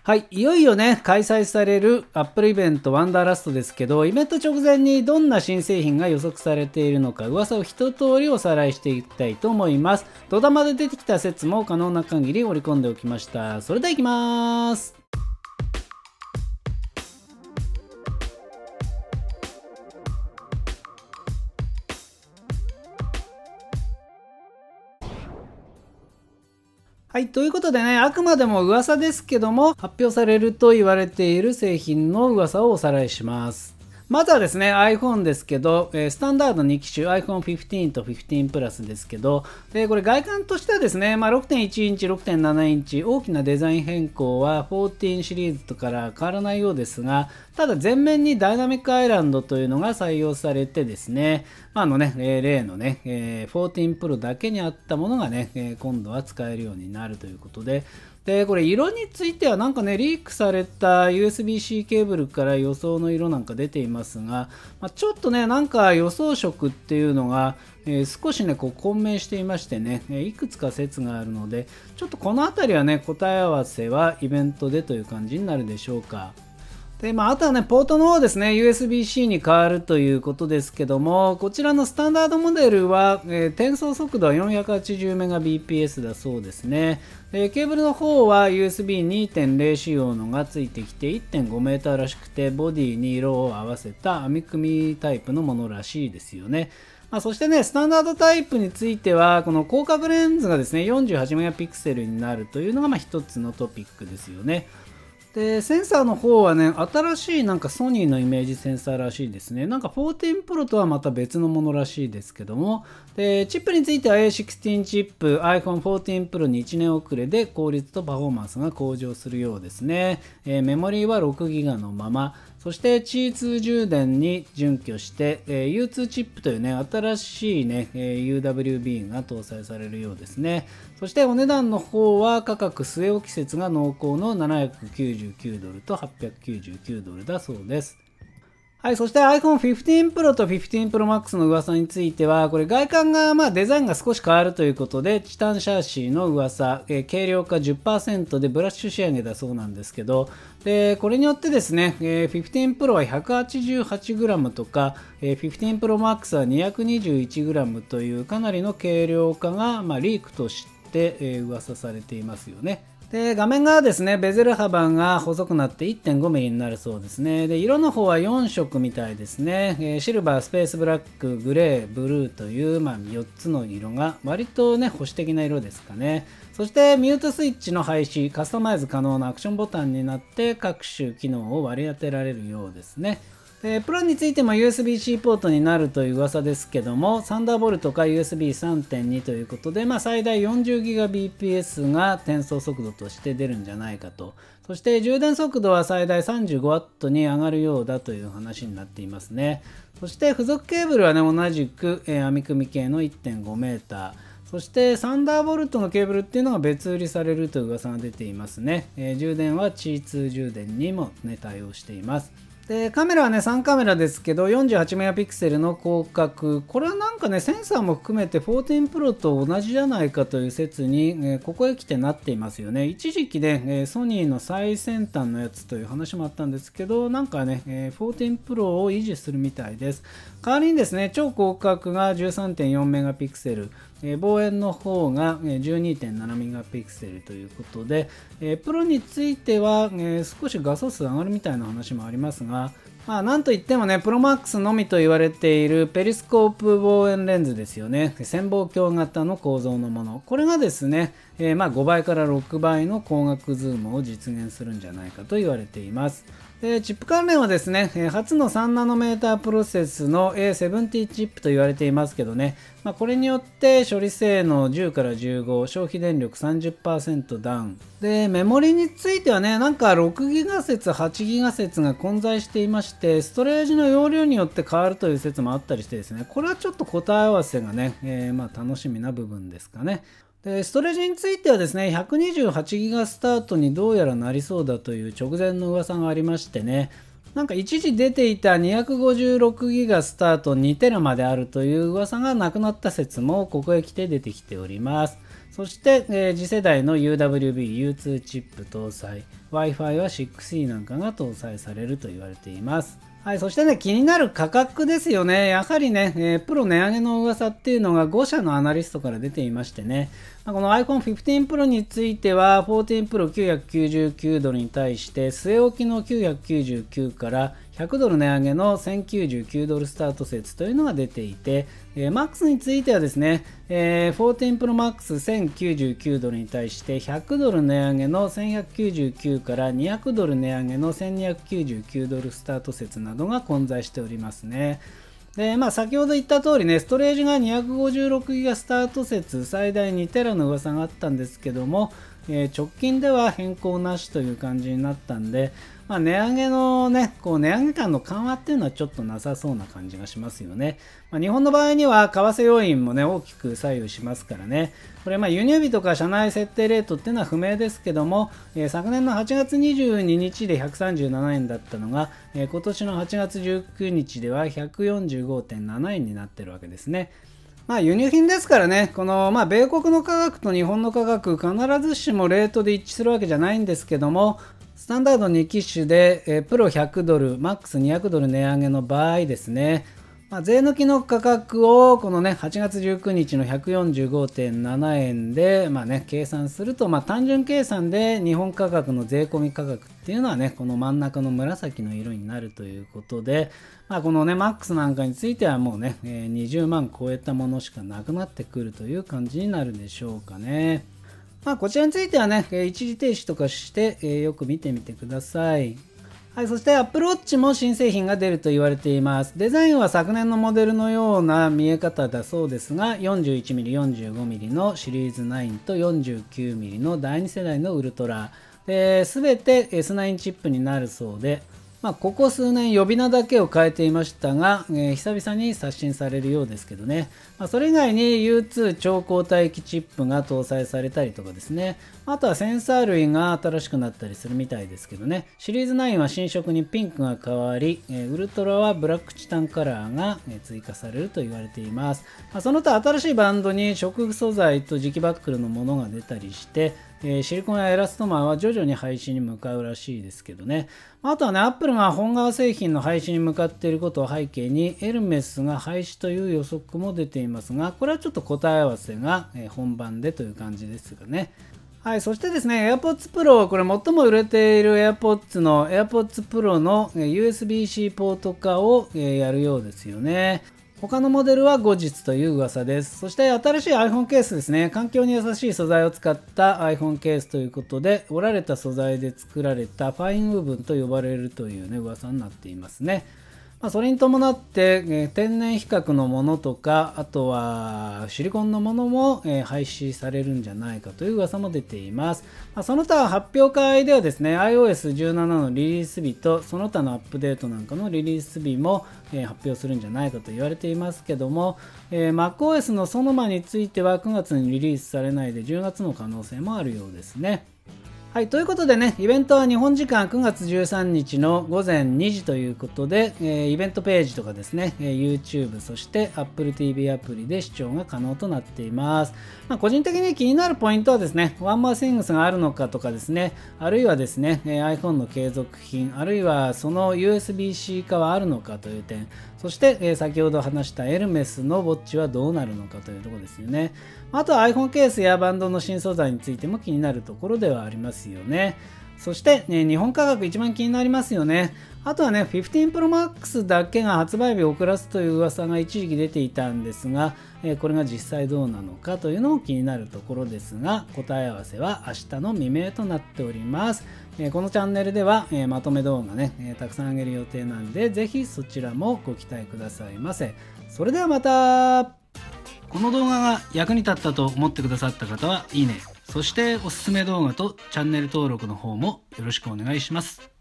はい、いよいよね、開催される Apple イベントワンダーラストですけど、イベント直前にどんな新製品が予測されているのか、噂を一通りおさらいしていきたいと思います。ドタマで出てきた説も可能な限り織り込んでおきました。それではいきます。はい、ということでね、あくまでも噂ですけども、発表されると言われている製品の噂をおさらいします。まずはですね、iPhone ですけど、スタンダード2機種、iPhone 15と15 Plus ですけど、これ外観としてはですね、6.1 インチ、6.7 インチ、大きなデザイン変更は14シリーズとから変わらないようですが、ただ前面にダイナミックアイランドというのが採用されてですね、例のね、14 Pro だけにあったものがね、今度は使えるようになるということで、これ色についてはなんかね、リークされた USB-C ケーブルから予想の色なんか出ていますが、ちょっとね、なんか予想色っていうのが、少しね、混迷していましてね、いくつか説があるので、ちょっとこのあたりはね、答え合わせはイベントでという感じになるでしょうか。あとはね、ポートの方ですね、USB-C に変わるということですけども、こちらのスタンダードモデルは、転送速度は 480Mbps だそうですね。ケーブルの方は USB2.0 仕様のがついてきて 1.5m らしくて、ボディに色を合わせた編み組みタイプのものらしいですよね。そしてね、スタンダードタイプについては、この広角レンズがですね、48MP になるというのが一つのトピックですよね。センサーの方はね、新しいなんかソニーのイメージセンサーらしいですね。なんか14 Pro とはまた別のものらしいですけども、チップについては A16 チップ、iPhone 14 Pro に1年遅れで効率とパフォーマンスが向上するようですね。メモリーは 6GB のまま、そしてQi2充電に準拠して、U2 チップというね、新しいね、UWB が搭載されるようですね。そしてお値段の方は価格据え置き説が濃厚の$799と$899だそうです。はい、そして iPhone 15 Pro と15 Pro Max の噂については、これ外観がデザインが少し変わるということで、チタンシャーシーの噂、軽量化 10% でブラッシュ仕上げだそうなんですけど、これによってですね、15 Pro は 188g とか、15 Pro Max は 221g というかなりの軽量化が、リークとして、噂されていますよね。画面がですね、ベゼル幅が細くなって 1.5mm になるそうですね。色の方は4色みたいですね。シルバー、スペースブラック、グレー、ブルーという、4つの色が割とね、保守的な色ですかね。そしてミュートスイッチの廃止、カスタマイズ可能なアクションボタンになって各種機能を割り当てられるようですね。プランについても USB-C ポートになるという噂ですけども、サンダーボルトか USB3.2 ということで、最大 40Gbps が転送速度として出るんじゃないかと。そして充電速度は最大 35W に上がるようだという話になっていますね。そして付属ケーブルはね、同じく編み組み系の 1.5m。そしてサンダーボルトのケーブルっていうのが別売りされるという噂が出ていますね。充電は Qi2 充電にも、対応しています。カメラはね、3カメラですけど、48MP の広角。これはなんかね、センサーも含めて14 Pro と同じじゃないかという説に、ここへ来てなっていますよね。一時期ね、ソニーの最先端のやつという話もあったんですけど、なんかね、14 Pro を維持するみたいです。代わりにですね、超広角が 13.4MP、望遠の方が 12.7MP ということで、プロについては、少し画素数上がるみたいな話もありますが、なんといってもね、プロマックスのみと言われているペリスコープ望遠レンズですよね。潜望鏡型の構造のもの。これがですね、5倍から6倍の光学ズームを実現するんじゃないかと言われています。チップ関連はですね、初の 3nm プロセスの A70 チップと言われていますけどね、これによって処理性能10から15、消費電力 30% ダウン。メモリについてはね、なんか 6GB 説、8GB 説が混在していまして、ストレージの容量によって変わるという説もあったりしてですね、これはちょっと答え合わせがね、楽しみな部分ですかね。ストレージについてはですね、128GB スタートにどうやらなりそうだという直前の噂がありましてね、なんか一時出ていた 256GB スタート 2TB まであるという噂がなくなった説もここへ来て出てきております。 そして、次世代の UWB、U2 チップ搭載、Wi-Fi は 6E なんかが搭載されると言われています。はい、そしてね、気になる価格ですよね。やはりね、プロ値上げの噂っていうのが5社のアナリストから出ていましてね、この iPhone 15 Pro については、14 Pro 999ドルに対して、据え置きの999から100ドル値上げの1099ドルスタート説というのが出ていて、MAX についてはですね、14 Pro Max1099 ドルに対して100ドル値上げの1199から200ドル値上げの1299ドルスタート説などが混在しておりますね。で、先ほど言った通りね、ストレージが 256GB スタート説最大2テラの噂があったんですけども、直近では変更なしという感じになったんで、値上げのね、値上げ感の緩和っていうのはちょっとなさそうな感じがしますよね。日本の場合には為替要因もね、大きく左右しますからね。これ輸入日とか社内設定レートっていうのは不明ですけども、昨年の8月22日で137円だったのが、今年の8月19日では 145.7 円になってるわけですね。輸入品ですからね、この米国の価格と日本の価格、必ずしもレートで一致するわけじゃないんですけども、スタンダード2機種で、プロ100ドル、マックス200ドル値上げの場合ですね、税抜きの価格をこのね、8月19日の 145.7 円で、計算すると、単純計算で日本価格の税込み価格っていうのはね、この真ん中の紫の色になるということで、このね、マックスなんかについてはもうね、20万超えたものしかなくなってくるという感じになるでしょうかね。こちらについてはね、一時停止とかして、よく見てみてください。はい、そして Apple Watch も新製品が出ると言われています。デザインは昨年のモデルのような見え方だそうですが、41mm、45mm のシリーズ9と 49mm の第2世代のウルトラ。すべて S9 チップになるそうで、ここ数年呼び名だけを変えていましたが、久々に刷新されるようですけどね。それ以外に U2 超高帯域チップが搭載されたりとかですね。あとはセンサー類が新しくなったりするみたいですけどね。シリーズ9は新色にピンクが変わり、ウルトラはブラックチタンカラーが追加されると言われています。その他新しいバンドに食素材と磁気バックルのものが出たりして、シリコンやエラストマーは徐々に廃止に向かうらしいですけどね。あとはね、アップルが本革製品の廃止に向かっていることを背景に、エルメスが廃止という予測も出ていますが、これはちょっと答え合わせが本番でという感じですがね。はい、そしてですね、AirPods Pro、これ最も売れている AirPods の AirPods Pro の USB-C ポート化をやるようですよね。他のモデルは後日という噂です。そして新しい iPhone ケースですね。環境に優しい素材を使った iPhone ケースということで、折られた素材で作られたファインウーブンと呼ばれるというね、噂になっていますね。それに伴って、天然比較のものとか、あとはシリコンのものも、廃止されるんじゃないかという噂も出ています。その他発表会ではですね、iOS17 のリリース日とその他のアップデートなんかのリリース日も、発表するんじゃないかと言われていますけども、MacOS のソノマについては9月にリリースされないで10月の可能性もあるようですね。はい、ということでね、イベントは日本時間9月13日の午前2時ということで、イベントページとかですね、YouTube、そして Apple TV アプリで視聴が可能となっています。個人的に気になるポイントはですね、One More Things があるのかとかですね、あるいはですね、iPhone の継続品、あるいはその USB-C 化はあるのかという点、そして、先ほど話したエルメスのウォッチはどうなるのかというところですよね。あとは iPhone ケースやバンドの新素材についても気になるところではありますよね。そして、日本価格一番気になりますよね。あとはね、15 Pro Max だけが発売日を遅らすという噂が一時期出ていたんですが、これが実際どうなのかというのも気になるところですが、答え合わせは明日の未明となっております。このチャンネルでは、まとめ動画ね、たくさん上げる予定なんで、ぜひそちらもご期待くださいませ。それではまた。この動画が役に立ったと思ってくださった方はいいね。そしておすすめ動画とチャンネル登録の方もよろしくお願いします。